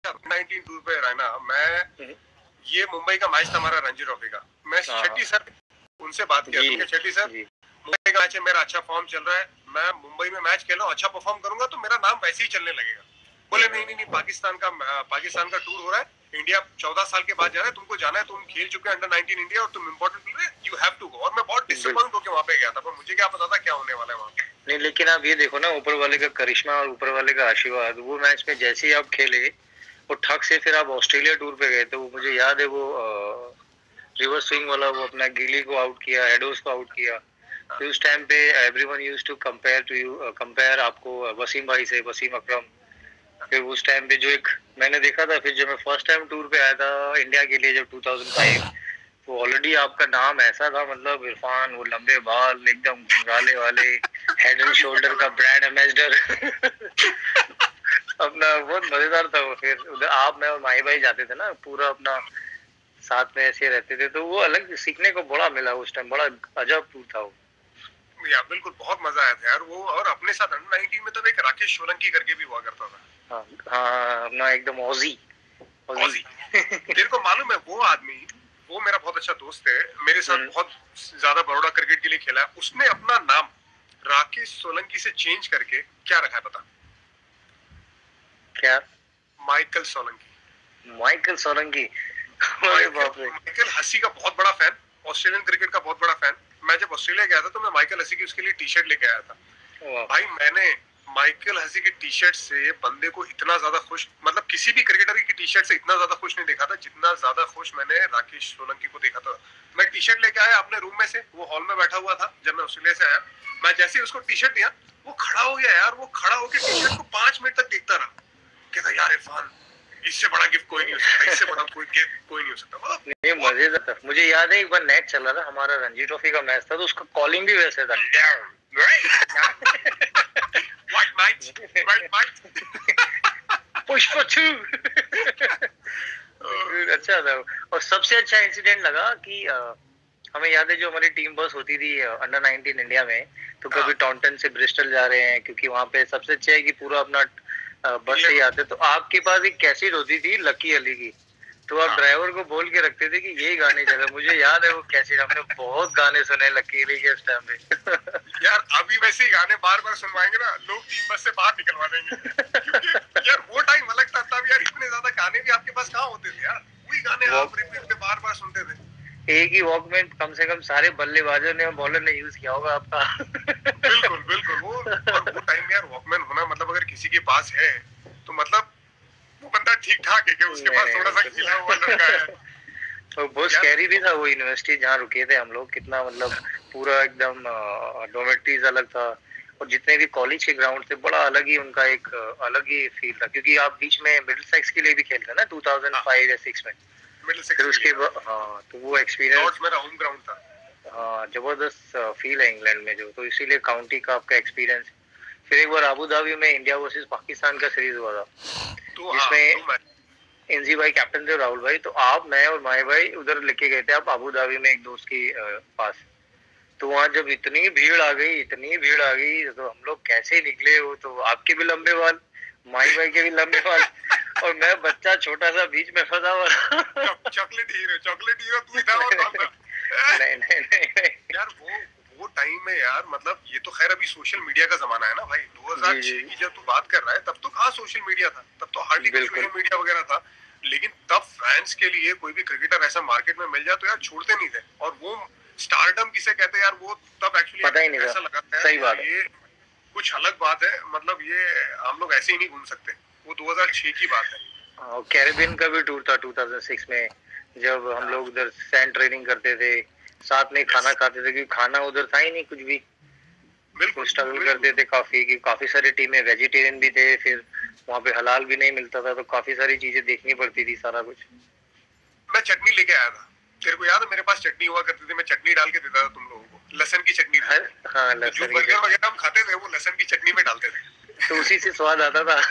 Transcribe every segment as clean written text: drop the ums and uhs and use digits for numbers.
19 tour पे रहा ना मैं, ये मुंबई का मैच था हमारा रणजी ट्रॉफी का, मैं शेट्टी सर उनसे बात किया, शेट्टी सर मुंबई का मैच है, मेरा अच्छा फॉर्म चल रहा है, मैं मुंबई में मैच खेल रहा हूँ, अच्छा परफॉर्म करूंगा तो मेरा नाम वैसे ही चलने लगेगा। बोले नहीं, पाकिस्तान का टूर हो रहा है, इंडिया 14 साल के बाद जा रहा है, तुमको जाना है, तुम खेल चुके हैं अंडर-19 इंडिया और तुम important player, you have to go. और मैं बहुत डिसअपॉइंट होकर वहां पे गया था, पर मुझे क्या पता था क्या होने वाला है वहां पे। नहीं, लेकिन आप ये देखो ना, ऊपर वाले का करिश्मा और ऊपर वाले का आशीर्वाद, वो मैच में जैसे ही आप खेले और ठग से फिर आप ऑस्ट्रेलिया टूर पे गए, तो मुझे याद है वो रिवर्स स्विंग वाला, वो अपना गिली को आउट किया, एडोस को आउट किया। तो उस टाइम पे एवरीवन यूज्ड टू कंपेयर आपको वसीम भाई से, वसीम अकरम। फिर उस टाइम पे जो एक मैंने देखा था, फिर जब मैं फर्स्ट टाइम टूर पे आया था इंडिया के लिए, जब 2005, तो ऑलरेडी आपका नाम ऐसा था, मतलब इरफान, वो लंबे बाल एकदम घुंघराले वाले, हेड एंड शोल्डर का ब्रांड एम्बेसडर। अपना बहुत मजेदार था वो। फिर उधर आप, मैं और माही भाई जाते थे ना, पूरा अपना साथ में ऐसे रहते थे, तो वो अलग सीखने को बड़ा मिला उस टाइम, बड़ा अजब टूर था वो। या बिल्कुल बहुत मजा आया था यार वो। और अपने साथ अंडर-19 में तो एक राकेश सोलंकी करके भी हुआ करता था। हाँ, अपना एकदम ऑजी। तेरे को मालूम है वो आदमी, वो मेरा बहुत अच्छा दोस्त है, मेरे साथ बहुत ज्यादा बड़ौदा क्रिकेट के लिए खेला है, उसने अपना नाम राकेश सोलंकी से चेंज करके क्या रखा है पता? क्या? Michael Solanki. Michael Solanki. Michael Hussey का बहुत बड़ा फैन, ऑस्ट्रेलियन क्रिकेट का बहुत बड़ा फैन। मैं जब ऑस्ट्रेलिया गया था तो मैं माइकल हसी की उसके लिए टी शर्ट लेके आया था। भाई मैंने माइकल हसी की टी शर्ट से बंदे को इतना ज्यादा खुश, मतलब किसी भी क्रिकेटर की टी शर्ट से इतना ज्यादा खुश नहीं देखा था जितना ज्यादा खुश मैंने राकेश सोलंकी को देखा था। मैं टी शर्ट लेके आया अपने रूम में से, वो हॉल में बैठा हुआ था जब मैं ऑस्ट्रेलिया से आया। मैं जैसे ही उसको टी शर्ट दिया, वो खड़ा हो गया यार, वो खड़ा होकर टी शर्ट को 5 मिनट तक देखता रहा। कहता यार इरफान, इससे बड़ा गिफ्ट कोई नहीं हो सकता, इससे बड़ा कोई गिफ्ट कोई नहीं हो सकता। नहीं, मजेदार था। मुझे याद है एक बार नेट चला था, हमारा रणजी ट्रॉफी का मैच था, तो उसका कॉलिंग भी वैसे था, पुष्पा 2। अच्छा था। और सबसे अच्छा इंसिडेंट लगा कि हमें याद है जो हमारी टीम बस होती थी अंडर-19 इंडिया में, तो कभी टॉन्टन से ब्रिस्टल जा रहे हैं, क्योंकि वहाँ पे सबसे अच्छा है कि पूरा अपना बस से ही आते। तो आपके पास एक कैसेट होती थी लकी अली की, तो आप ड्राइवर को बोल के रखते थे कि यही गाने चले। मुझे याद है वो कैसेट, हमने बहुत गाने सुने लकी अली के उस टाइम पे। यार अभी वैसे ही गाने बार बार सुनवाएंगे ना, लोग टीम बस से बाहर निकलवा देंगे। क्योंकि यार वो टाइम अलग था, तब यार इतने ज्यादा गाने भी आपके पास कहाँ होते थे यार, वही गाने आप रिपीट पे बार बार सुनते थे। एक ही वॉकमैन कम से कम सारे बल्लेबाजों ने और बॉलर ने यूज किया होगा आपका। बिल्कुल बिल्कुल। और वो टाइम यार वॉकमैन होना, मतलब अगर किसी के पास है तो मतलब वो बंदा ठीक ठाक है कि उसके पास थोड़ा सा खिला हुआ लड़का है। तो बहुत स्कैरी भी था वो यूनिवर्सिटी जहाँ रुके थे हम लोग, कितना मतलब पूरा एकदम डोमेट्रीज अलग था, और जितने भी कॉलेज के ग्राउंड थे बड़ा अलग ही उनका एक अलग ही फील था, क्योंकि आप बीच में मिडिल सेक्स के लिए भी खेलते ना 2005 या 6 में। फिर उसके हाँ, तो वो एक्सपीरियंस मेरा होम ग्राउंड था। हाँ, जबरदस्त फील है इंग्लैंड में जो, तो इसीलिए काउंटी का आपका एक्सपीरियंस। फिर एक बार अबू धाबी में इंडिया वर्सेस पाकिस्तान का सीरीज हुआ था, जिसमें एनजी भाई कैप्टन थे, राहुल भाई, तो आप, मैं और माही भाई उधर लेके गए थे आप अबू धाबी में एक दोस्त के पास। तो वहाँ जब इतनी भीड़ आ गई, तो हम लोग कैसे निकले। वो तो आपके भी लंबे बाल, माही भाई के भी लंबे बाल, और मैं बच्चा छोटा सा बीच में फंसा हुआ। चॉकलेट हीरो तू था और नहीं यार वो टाइम में यार, मतलब ये तो खैर अभी सोशल मीडिया का जमाना है ना भाई। 2006 की जब तू बात कर रहा है, तब तो कहाँ सोशल मीडिया था, तब तो हार्डली सोशल मीडिया वगैरह था। लेकिन तब फैंस के लिए कोई भी क्रिकेटर ऐसा मार्केट में मिल जाए तो यार छोड़ते नहीं थे। और वो स्टारडम किसे कहते हैं यार, वो तब एक्चुअली पता ही नहीं ऐसा लगा था, सही बात ये कुछ अलग बात है, मतलब ये हम लोग ऐसे ही नहीं घूम सकते। वो 2006 की बात है। कैरेबियन का भी टूर था 2006 में, जब हम लोग उधर सैंड ट्रेनिंग करते थे, साथ में खाना खाते थे, क्योंकि खाना उधर था ही नहीं कुछ भी। बिल्कुल स्ट्रगल करते थे काफी, कि काफी सारी टीमें वेजिटेरियन भी थे, फिर वहाँ पे हलाल भी नहीं मिलता था, तो काफी सारी चीजें देखनी पड़ती थी, सारा कुछ। मैं चटनी लेके आया था, तेरे को याद है मेरे पास चटनी हुआ करती थी, मैं चटनी डाल के देता था तुम लोगों को, लहसुन की चटनी। हाँ, लहसुन की बर्गर वगैरह हम खाते थे, वो लहसुन की चटनी में डालते थे, तो उसी से स्वाद आता था।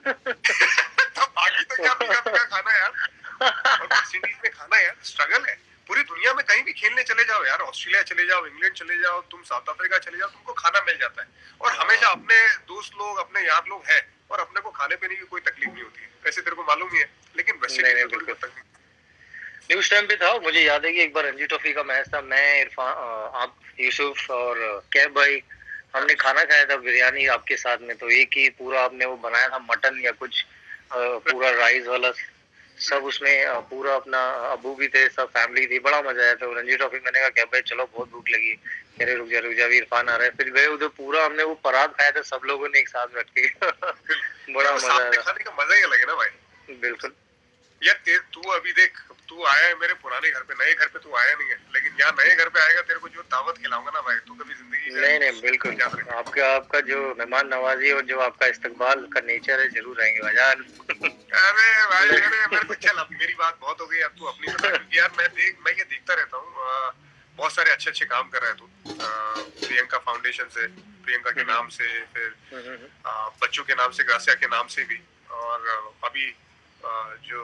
तो बाकी तो क्या पीका खाना यार, और वेस्ट इंडीज में खाना यार स्ट्रगल है। पूरी दुनिया में कहीं भी खेलने चले जाओ यार, ऑस्ट्रेलिया चले जाओ, इंग्लैंड चले जाओ, तुम साउथ अफ्रीका चले जाओ, तुमको खाना मिल जाता है। और हमेशा अपने दोस्त लोग, अपने यार लोग हैं, और अपने को खाने पीने की कोई तकलीफ नहीं होती है। वैसे तेरे को मालूम ही है, लेकिन वेस्ट नहीं इंडीज नहीं में थोड़ी बिल्कुल पता नहीं। न्यूज टाइम पे था। मुझे याद है कि एक बार रणजी ट्रॉफी का मैच था, मैं इरफान आप यूसुफ और कैब भाई हमने खाना खाया था बिरयानी आपके साथ में। तो एक ही पूरा आपने वो बनाया था मटन या कुछ पूरा राइस वाला सब उसमें पूरा अपना अबू भी थे, सब फैमिली थी, बड़ा मजा आया था रणजी ट्रॉफी। मैंने कहा कैब भाई चलो बहुत भूख लगी, कह रहे रुक जा अभी इरफान आ रहा है। फिर गए उधर, पूरा हमने वो परात खाया था सब लोगों ने एक साथ बैठ के बड़ा मजा साथ में आया खाने का मजा ही अलग है ना भाई। था बिल्कुल। यार तू अभी देख, तू आया है मेरे पुराने घर पे, नए घर पे तू आया नहीं है, लेकिन यहाँ नए घर पे आएगा, तेरे को जो दावत खिलाऊंगा ना भाई, तू कभी जिंदगी नहीं नहीं बिल्कुल, आपका आपका जो मेहमान नवाजी और जो आपका इस्तकबाल का नेचर है जरूर आएंगे बाजार। अरे भाई मेरे को चल, अब मेरी बात बहुत हो गई, अब तू अपनी बता। क्योंकि यार मैं ये देखता रहता हूँ, बहुत सारे अच्छे अच्छे काम कर रहा है तू, प्रियंका फाउंडेशन से, प्रियंका के नाम से, फिर बच्चों के नाम से, ग्रासिया के नाम से भी, और अभी जो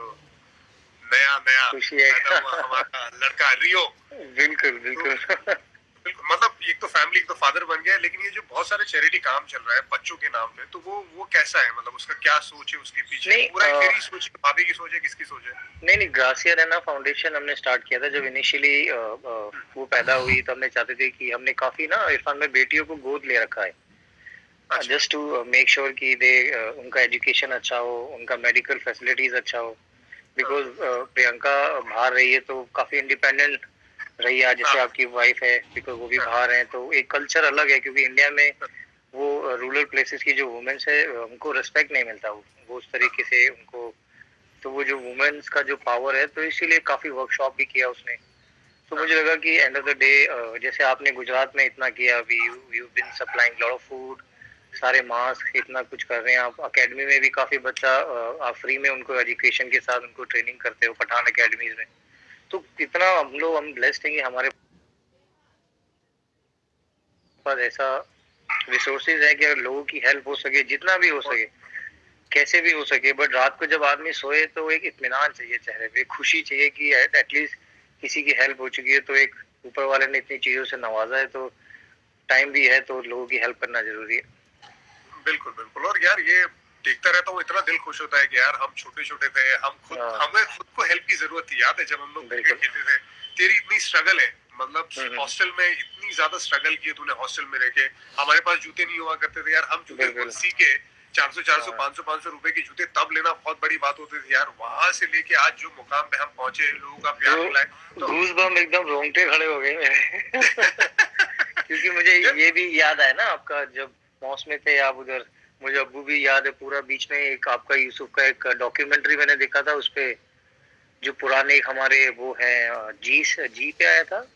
नया नया पैदा हुआ हमारा लड़का रियो। बिल्कुल बिल्कुल बिल्कुल, मतलब एक तो फैमिली, एक तो फादर बन गया, लेकिन ये जो बहुत सारे चैरिटी काम चल रहा है बच्चों के नाम पे, तो वो कैसा है, मतलब उसका क्या सोच है उसके पीछे? पूरा तेरी सोच है, भाभी की सोच है, किसकी सोच है? नहीं ग्रासिया रैना फाउंडेशन हमने स्टार्ट किया था जब इनिशियली वो पैदा हुई, तो हमने चाहते थे कि हमने काफी ना इरफान में बेटियों को गोद ले रखा है जस्ट टू मेक श्योर कि दे उनका एजुकेशन अच्छा हो, उनका मेडिकल फैसिलिटीज अच्छा हो। बिकॉज प्रियंका बाहर रही है तो काफी इंडिपेंडेंट रही है, जैसे आपकी वाइफ है, बिकॉज वो भी बाहर हैं, तो एक कल्चर अलग है। क्योंकि इंडिया में वो रूरल प्लेसेस की जो वुमेन्स है उनको रिस्पेक्ट नहीं मिलता, वो उस तरीके से उनको, तो वो जो वुमेन्स का जो पावर है, तो इसीलिए काफी वर्कशॉप भी किया उसने। तो मुझे लगा कि एंड ऑफ द डे जैसे आपने गुजरात में इतना किया, अभी you been supplying lot of food, सारे मास्क, इतना कुछ कर रहे हैं आप। अकेडमी में भी काफी बच्चा आप फ्री में उनको एजुकेशन के साथ उनको ट्रेनिंग करते हो पठान अकेडमीज में। तो कितना हम ब्लेस्ड हैं कि हमारे पास ऐसा रिसोर्सेज है कि अगर लोगों की हेल्प हो सके, जितना भी हो सके, कैसे भी हो सके, बट रात को जब आदमी सोए तो एक इत्मीनान चाहिए चेहरे पे, खुशी चाहिए कि एटलीस्ट किसी की हेल्प हो चुकी है। तो एक ऊपर वाले ने इतनी चीजों से नवाजा है, तो टाइम भी है तो लोगों की हेल्प करना जरूरी है। बिल्कुल बिल्कुल। और यार ये देखता रहता हूँ, इतना दिल खुश होता है कि यार हम छोटे छोटे थे, हमें खुद को हेल्प की जरूरत थी। याद है जब हम लोग क्रिकेट खेलते थे, तेरी इतनी स्ट्रगल है, मतलब हॉस्टल में इतनी ज्यादा स्ट्रगल की है तूने, हॉस्टल में रह के। हमारे पास जूते नहीं हुआ करते थे यार, हम जूते सी के 400 500 रुपए के जूते तब लेना बहुत बड़ी बात होती थी यार। वहां से लेके आज जो मुकाम पे हम पहुंचे, लोगों का प्यार मिला है, तो गूज़बम्प एकदम रोंगटे खड़े हो गए मेरे क्योंकि मुझे ये भी याद है ना आपका जब मॉस में थे आप उधर, मुझे अब्बू भी याद है पूरा। बीच में एक आपका यूसुफ का एक डॉक्यूमेंट्री मैंने देखा था, उसपे जो पुराने हमारे वो है जी पे आया था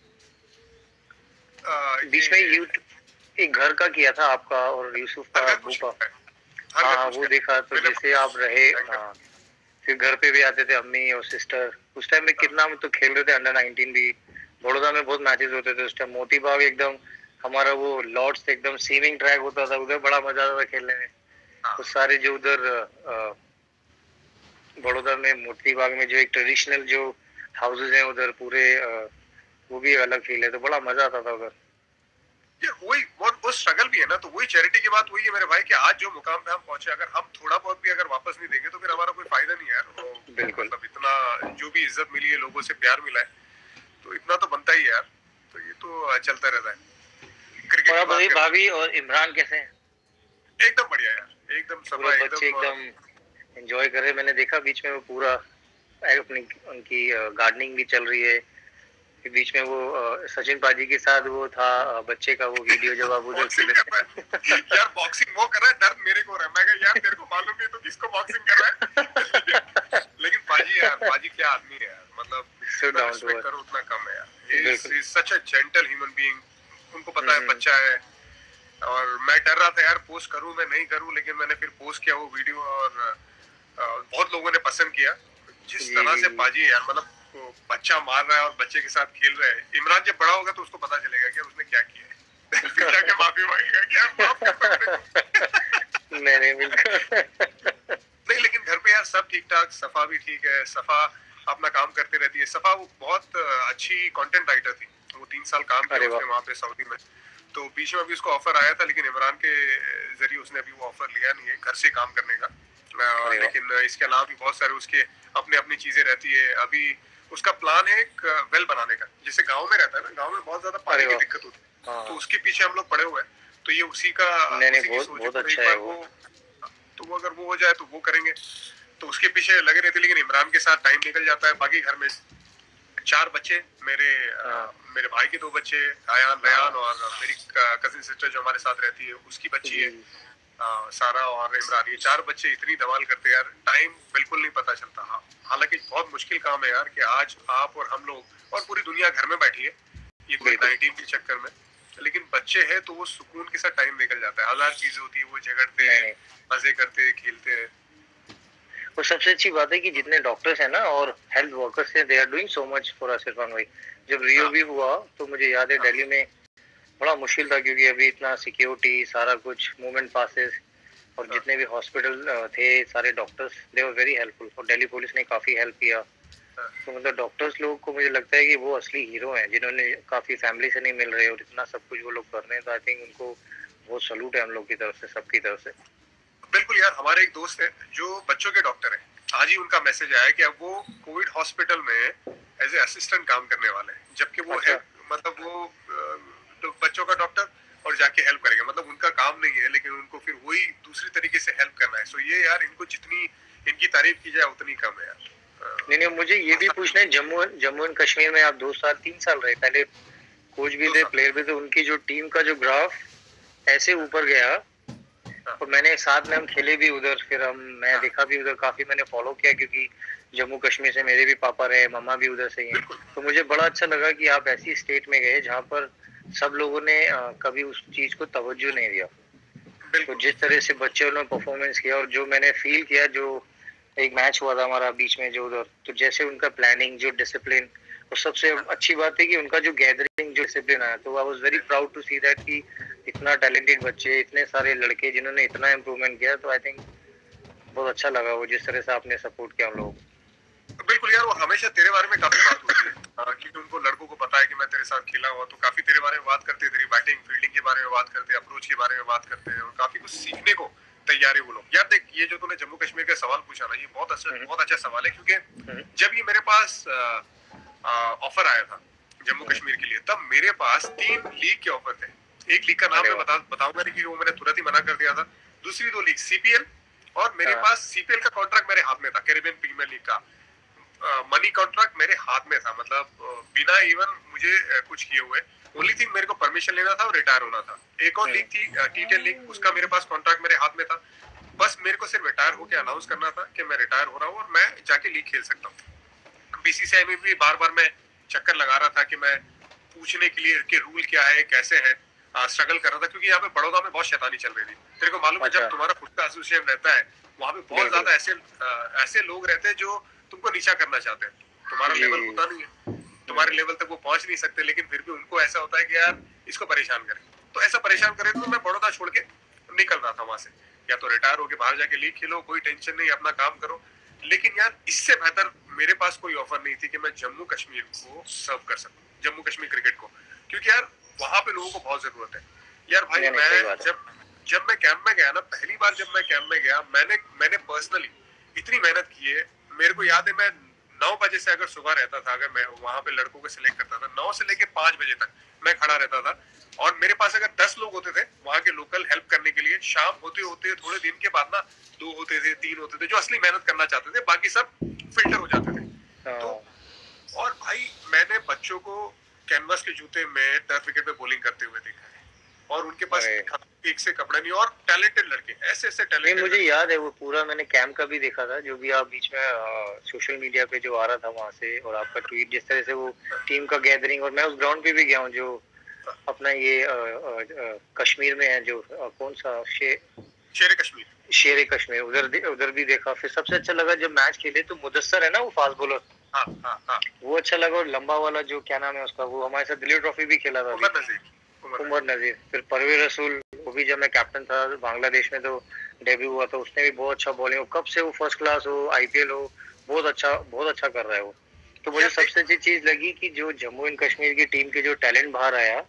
बीच में, एक घर का किया था आपका और यूसुफ का अब्बू का। हाँ वो देखा, तो जैसे आप रहे, हाँ फिर घर पे भी आते थे अम्मी और सिस्टर। उस टाइम में कितना हम तो खेल रहे थे, अंडर-19 भी बड़ौदा में बहुत मैचेस होते थे उस टाइम। मोती बाग एकदम हमारा वो लॉर्ड्स एकदम स्विमिंग ट्रैक होता था उधर, बड़ा मजा आता था खेलने में। तो सारे जो उधर बड़ौदा में मोती बाग में जो एक ट्रेडिशनल जो हाउसेज हैं उधर पूरे, वो भी अलग फील है, तो बड़ा मजा आता था उधर। ये वही वो स्ट्रगल भी है ना, तो वही चैरिटी की बात वही है मेरे भाई कि आज जो मुकाम पे हम पहुंचे, अगर हम थोड़ा बहुत भी अगर वापस नहीं देंगे तो फिर हमारा कोई फायदा नहीं है यार। बिल्कुल, मतलब इतना जो भी इज्जत मिली है, लोगों से प्यार मिला है, तो इतना तो बनता ही है यार। तो ये तो चलता रहता है। क्रिकेट भाभी और इमरान कैसे हैं? एकदम बढ़िया यार, एकदम सब बच्चे एकदम एंजॉय कर रहे। मैंने देखा बीच में वो पूरा अपनी उनकी गार्डनिंग भी चल रही है। बीच में वो सचिन पाजी के साथ वो था बच्चे का वो वीडियो जब आप उधर से यार बॉक्सिंग वो कर रहा है, दर्द मेरे को रहा है। मैं कहा यार तेरे को मालूम नहीं तो किसको बॉक्सिंग कर रहा है लेकिन पाजी यार, पाजी क्या आदमी है यार, मतलब रिस्पेक्ट करो उतना कम है यार। He is such a gentle human being. उनको पता है बच्चा है, और मैं डर रहा था यार पोस्ट करूं मैं नहीं करूं, लेकिन मैंने फिर पोस्ट किया वो वीडियो, और बहुत लोगों ने पसंद किया। जिस तरह से पाजी यार, मतलब बच्चा मार रहा है और बच्चे के साथ खेल रहा है। इमरान जब बड़ा होगा तो उसको पता चलेगा कि उसने क्या किया है फिर जाके माफी मांगेगा क्या माफ कर नहीं बिल्कुल नहीं, लेकिन घर पे यार सब ठीक ठाक, सफा भी ठीक है। सफा अपना काम करते रहती है। सफा वो बहुत अच्छी कंटेंट राइटर थी, वो 3 साल काम किया उसने वहाँ पे सऊदी में। तो बीच में अभी उसको ऑफर आया था, लेकिन इमरान के जरिए उसने अभी वो ऑफर लिया नहीं है घर से काम करने का। लेकिन इसके अलावा भी बहुत सारे उसके अपने अपनी चीजें रहती है। अभी उसका प्लान है एक वेल बनाने का, जैसे गांव में रहता है ना, गांव में बहुत ज्यादा पानी की दिक्कत होती है, तो उसके पीछे हम लोग पड़े हुए हैं। तो ये उसी का बहुत अच्छा है वो। तो वो अगर वो हो जाए तो वो करेंगे, तो उसके पीछे लगे रहते। लेकिन इमरान के साथ टाइम निकल जाता है। बाकी घर में 4 बच्चे, मेरे भाई के 2 बच्चे, आयान रयान, और मेरी कजिन सिस्टर जो हमारे साथ रहती है उसकी बच्ची है सारा, और इमरान। ये 4 बच्चे इतनी धमाल करते हैं यार, टाइम बिल्कुल नहीं पता चलता। हाँ, हालांकि बहुत मुश्किल काम है यार कि आज आप और हम लोग और पूरी दुनिया घर में बैठी है ये कोविड-19 के चक्कर में, लेकिन बच्चे हैं तो वो सुकून के साथ टाइम निकल जाता है। हजार चीजें होती है, वो झगड़ते हैं, मजे करते हैं, खेलते हैं। और सबसे अच्छी बात है कि जितने डॉक्टर्स हैं ना और हेल्थ वर्कर्स हैं, they are doing so much for us Irfan भाई। जब रियो भी हुआ तो मुझे याद है दिल्ली में बड़ा मुश्किल था, क्योंकि अभी इतना सिक्योरिटी, सारा कुछ मूवमेंट पासेस, और जितने भी हॉस्पिटल थे सारे doctors they were very helpful, और दिल्ली पुलिस ने काफी हेल्प किया। तो मतलब डॉक्टर्स लोग को मुझे लगता है कि वो असली हीरो हैं, जिन्होंने काफी फैमिली से नहीं मिल रहे और इतना सब कुछ वो लोग कर रहे हैं। तो आई थिंक उनको बहुत सैल्यूट है हम लोग की तरफ से, सबकी तरफ से। बिल्कुल यार, हमारे एक दोस्त है जो बच्चों के डॉक्टर है, आज ही उनका मैसेज आया कि अब वो कोविड हॉस्पिटल में एज ए असिस्टेंट काम करने वाले हैं, जबकि वो है मतलब वो तो बच्चों का डॉक्टर और जाके हेल्प करेंगे। मतलब उनका काम नहीं है, लेकिन उनको फिर वही दूसरी तरीके से हेल्प करना है। सो ये यार, इनको जितनी इनकी तारीफ की जाए उतनी कम है यार। नहीं, मुझे ये भी पूछना है, जम्मू एंड कश्मीर में आप 2 साल 3 साल रहे, पहले कोच भी थे, प्लेयर भी थे, उनकी जो टीम का जो ग्राफ ऐसे ऊपर गया, और मैंने साथ में हम खेले भी उधर, फिर मैं देखा भी उधर, काफी मैंने फॉलो किया, क्योंकि जम्मू कश्मीर से मेरे भी पापा रहे, मम्मा भी उधर से ही हैं। तो मुझे बड़ा अच्छा लगा कि आप ऐसी स्टेट में गए जहाँ पर सब लोगों ने कभी उस चीज को तवज्जो नहीं दिया। तो जिस तरह से बच्चों ने परफॉर्मेंस किया, और जो मैंने फील किया, जो एक मैच हुआ था हमारा बीच में जो उधर, तो जैसे उनका प्लानिंग, जो डिसिप्लिन, और सबसे अच्छी बात है कि उनका जो गैदरिंग, जो डिसिप्लिन आया, तो I was very proud to see that कि इतना टैलेंटेड बच्चे, इतने सारे लड़के जिन्होंने इतना इम्प्रूवमेंट किया। तो आई थिंक बहुत अच्छा लगा वो जिस तरह से आपने सपोर्ट किया हम लोग। बिल्कुल यार, वो हमेशा तेरे बारे में काफी बात होती है, क्योंकि उनको लड़कों को पता है कि मैं तेरे साथ खेला हुआ, तो काफी तेरे बारे में बात करते हैं, तेरी बैटिंग फील्डिंग के बारे में बात करते हैं, अप्रोच के बारे में बात करते हैं, और काफी कुछ सीखने को तैयार है वो लोग। यार देख, ये जो तूने जम्मू कश्मीर का सवाल पूछा ना, ये बहुत अच्छा सवाल है, क्योंकि जब ये मेरे पास ऑफर आया था जम्मू कश्मीर के लिए, तब मेरे पास 3 लीग के ऑफर थे। एक लीग का नाम मैं बताऊंगा नहीं, क्योंकि वो मैंने तुरंत ही मना कर दिया था। दूसरी 2 लीग सीपीएल, और मेरे पास सीपीएल का कॉन्ट्रैक्ट मेरे हाथ में था, कैरिबियन प्रीमियर लीग का मनी कॉन्ट्रैक्ट मेरे हाथ में था, मतलब बिना इवन मुझे कुछ किए हुए। ओनली थिंग मेरे को परमिशन लेना था और रिटायर होना था। एक और लीग थी T10 लीग, उसका मेरे पास कॉन्ट्रैक्ट मेरे हाथ में था। बस मेरे को सिर्फ रिटायर होकर अनाउंस करना था कि मैं रिटायर हो रहा हूँ और मैं जाके लीग खेल सकता हूँ। बीसीसीआई में भी बार बार मैं चक्कर लगा रहा था कि मैं पूछने के लिए कि रूल क्या है, कैसे है, स्ट्रगल कर रहा था, क्योंकि यहाँ पे बड़ौदा में बहुत शैतानी चल रही थी। तेरे को मालूम है, जब तुम्हारा खुद का एसोसिएशन रहता है, वहाँ पे बहुत ज्यादा ऐसे लोग रहते हैं जो तुमको नीचा करना चाहते हैं। तुम्हारा लेवल होता नहीं है, तुम्हारे लेवल तक वो पहुंच नहीं सकते, लेकिन फिर भी उनको ऐसा होता है कि यार इसको परेशान करें। तो ऐसा परेशान करें तो मैं बड़ौदा छोड़ के निकल रहा था वहां से, या तो रिटायर होके बाहर जाके लीग खेलो, कोई टेंशन नहीं, अपना काम करो। लेकिन यार इससे बेहतर मेरे पास कोई ऑफर नहीं थी कि मैं जम्मू कश्मीर को सर्व कर सकूं, जम्मू कश्मीर क्रिकेट को, क्योंकि यार वहां पे लोगों को बहुत जरूरत है। यार भाई, मैं जब मैं कैंप में गया ना, पहली बार जब मैं कैंप में गया, मैंने पर्सनली इतनी मेहनत की है। मेरे को याद है, मैं 9 बजे से अगर सुबह रहता था, अगर मैं वहां पे लड़कों को सिलेक्ट करता था, 9 से लेके 5 बजे तक मैं खड़ा रहता था, और मेरे पास अगर 10 लोग होते थे वहां के लोकल हेल्प करने के लिए, शाम होते होते थोड़े दिन के बाद ना 2 होते थे, 3 होते थे जो असली मेहनत करना चाहते थे, बाकी सब फिल्टर हो जाते थे। तो और भाई, मैंने बच्चों को कैनवास के जूते में टर्फ विकेट पे बॉलिंग करते हुए देखा है, और उनके पास एक से कपड़ा नहीं, और टैलेंटेड लड़के, ऐसे टैलेंटेड। मुझे याद है वो पूरा, मैंने कैंप का भी देखा था, जो भी आप बीच में सोशल मीडिया पे जो आ रहा था वहां से, और आपका ट्वीट, जिस तरह से वो टीम का गैदरिंग, और मैं उस ग्राउंड पे भी गया हूँ जो अपना ये कश्मीर में है, जो कौन सा शेर कश्मीर, उधर भी देखा। फिर सबसे अच्छा लगा जब मैच खेले तो मुदस्सर है ना, वो फास्ट बॉलर, वो अच्छा लगा, और लंबा वाला जो क्या नाम है उसका, वो हमारे साथ दिलीप ट्रॉफी भी खेला था, उमर नजीर। फिर परवेज रसूल, वो भी जब मैं कैप्टन था बांग्लादेश में, तो डेब्यू हुआ था, उसने भी बहुत अच्छा बॉलिंग, कब से वो फर्स्ट क्लास हो, आईपीएल हो, बहुत अच्छा कर रहा है वो। तो मुझे सबसे अच्छी चीज लगी कि जो जम्मू एंड कश्मीर की टीम के जो टैलेंट बाहर आया,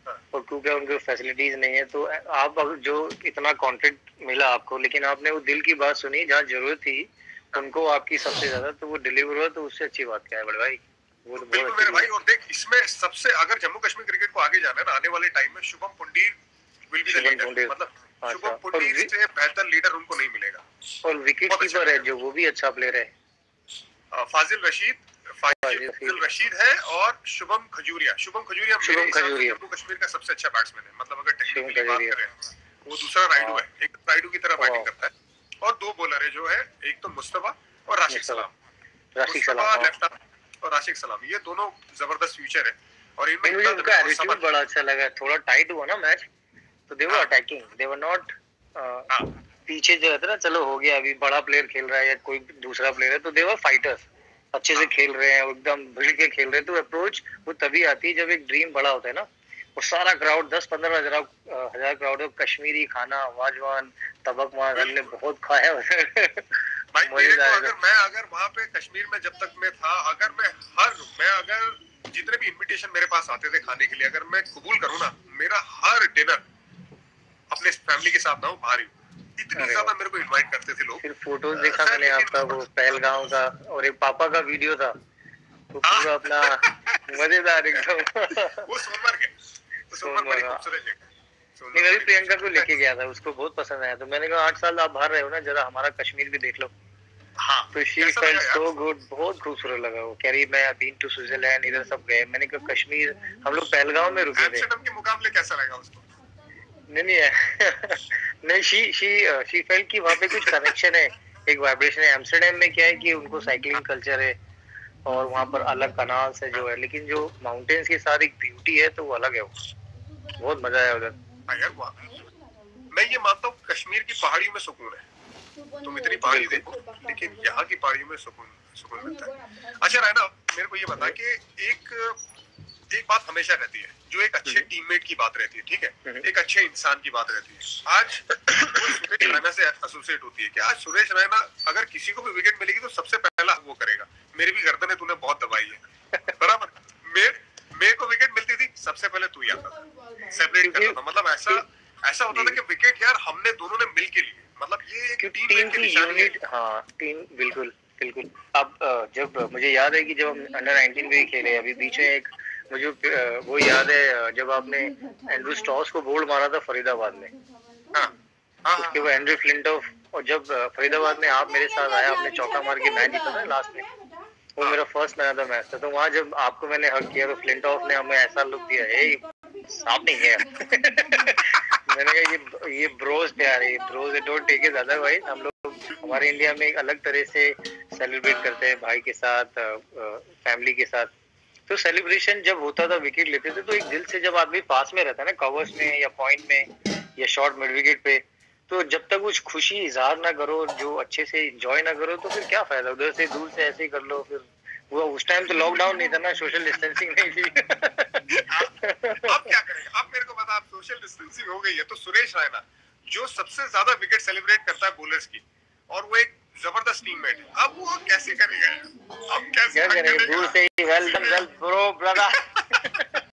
और क्योंकि उनको फैसिलिटीज नहीं है, तो आप अब जो इतना कॉन्फिडेंट मिला आपको, लेकिन आपने वो दिल की बात सुनी जहाँ जरूरत थी उनको आपकी सबसे ज्यादा, तो वो डिलीवर हुआ, तो उससे अच्छी बात क्या है बड़े भाई। वो तो बिल्कुल मेरे भाई। और देख इसमें सबसे, अगर जम्मू कश्मीर क्रिकेट को आगे जाना है ना आने वाले टाइम में, Shubham Pundir will be the leader. मतलब शुभम पुंडीर से बेहतर लीडर उनको नहीं मिलेगा। और विकेट कीपर है जो, वो भी अच्छा प्लेयर है, फाजिल रशीद है, और शुभम खजूरिया जम्मू कश्मीर का सबसे अच्छा बैट्समैन है। मतलब अगर टेक्निकली बात करें, वो दूसरा राइडू है, एक राइडू की तरह बैटिंग करता है। और दो बॉलर है जो है, एक तो मुस्तफा और राशिक सलाम लेफ्ट आर्म, और राशिक सलाम, ये दोनों जबरदस्त फ्यूचर है। और इनमें मुझे उनका एटीट्यूड बड़ा अच्छा लगा। थोड़ा टाइट हुआ ना मैच, तो दे वर अटैकिंग, दे वर नॉट पीछे जो रहता ना, चलो हो गया अभी बड़ा प्लेयर खेल रहा है या कोई दूसरा प्लेयर है, तो दे वर फाइटर्स, अच्छे से खेल रहे हैं, एकदम भिड़ के खेल रहे हैं। तो अप्रोच वो तभी आती है जब एक ड्रीम बड़ा होता है ना। और सारा क्राउड 10-15 हजार क्राउड है, कश्मीरी खाना, वाजवान, तबक मार हमने बहुत खाया भाई। मेरे को अगर वहाँ पे कश्मीर में जब तक मैं था, अगर जितने भी इनविटेशन मेरे पास आते थे खाने के लिए, अगर मैं कबूल करूँ ना, मेरा हर डिनर अपने फैमिली के साथ ना हो, बाहर ही, इतनी ज्यादा मेरे को इनवाइट करते थे लोग। फिर फोटोज देखा मैंने आपका, वो पहलगांव का, और एक पापा का वीडियो था, तो पूरा अपना मजेदार एकदम। वो सोनमर्ग है, बड़ी खूबसूरत जगह। मेरी प्रियंका को लेके गया था, उसको बहुत पसंद आया, तो मैंने कहा 8 साल आप बाहर रहे हो ना, जरा हमारा कश्मीर भी देख लो। हाँ, तो शी फेल्ट सो गुड, बहुत खूबसूरत लगा। वो कह रही मैं बीन टू स्विट्जरलैंड, इधर सब गए। मैंने कहा कश्मीर, हम लोग पहलगांव में रुके थे। एम्स्टर्डम के मुकाबले कैसा लगा उसको? नहीं, शी फेल्ट कि वहाँ पे कुछ कनेक्शन है, एक वाइब्रेशन है। एम्स्टर्डम में क्या है कि उनको साइकिलिंग कल्चर है, और वहाँ पर अलग कनाल्स है जो है, लेकिन जो माउंटेन्स के साथ एक ब्यूटी है, तो वो अलग है। वो बहुत मजा आया उधर। मैं ये मानता हूँ कश्मीर की पहाड़ियों में सुकून है, तुम इतनी पहाड़ी देखो, लेकिन यहाँ की पहाड़ियों में सुकून मिलता है। अच्छा रायना, मेरे को ये बता कि एक बात हमेशा रहती है, जो एक अच्छे टीममेट की बात रहती है, ठीक है, एक अच्छे इंसान की बात रहती है। आज सुरेश रैना से एसोसिएट होती है कि आज सुरेश रैना अगर किसी को भी विकेट मिलेगी तो सबसे पहला वो करेगा। मेरी भी गर्दन तूने बहुत दबाई है, बराबर। मेरे को विकेट मिलती थी, सबसे पहले तू ही आता था, सेपरेट करता था। मतलब ऐसा होता था कि विकेट यार हमने दोनों ने मिल के लिए, मतलब ये एक टीम की यूनिट। हाँ, टीम, बिल्कुल। अब जब मुझे याद है कि जब हम अंडर 19 में खेले, अभी बीच में एक मुझे वो याद है जब आपने एंड्रू स्टॉस को बोल्ड मारा था फरीदाबाद में। उसके बाद एंड्रू फ्लिंटॉफ, और जब फरीदाबाद में आप मेरे साथ आया, आपने चौका मार के मैच जीता था लास्ट में, वो मेरा first man of the match था। तो वहाँ जब आपको मैंने हक किया, तो फ्लिंटॉफ ने हमें ऐसा लुक दिया, साफ नहीं है। मैंने कहा ये ब्रोज प्यार है, bros, don't take it otherwise. हम लोग हमारे इंडिया में एक अलग तरह से सेलिब्रेट करते हैं, भाई के साथ, फैमिली के साथ। तो सेलिब्रेशन जब होता था, विकेट लेते थे, तो एक दिल से, जब आदमी पास में रहता है ना, कवर्स में या पॉइंट में या शॉर्ट मिड विकेट पे, तो जब तक कुछ खुशी इजहार ना करो, जो अच्छे से एंजॉय ना करो, तो फिर क्या फायदा। उधर से दूर से ऐसे ही कर लो। फिर वो उस टाइम तो लॉकडाउन नहीं था ना, सोशल डिस्टेंसिंग नहीं थी। अब क्या करेगा? अब मेरे को बता, अब सोशल डिस्टेंसिंग हो गई है, तो सुरेश रैना जो सबसे ज्यादा विकेट सेलिब्रेट करता है बॉलर्स की, और वो एक जबरदस्त टीममेट है, अब वो कैसे करेगा? अब कैसे दूर से ही वेलकम ब्रो ब्रदर